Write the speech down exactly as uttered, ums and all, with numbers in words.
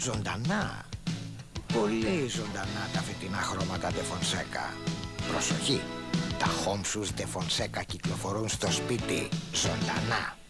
Ζωντανά. Πολύ ζωντανά τα φετινά χρώματα De Fonseca. Προσοχή, τα home shoes De Fonseca κυκλοφορούν στο σπίτι ζωντανά.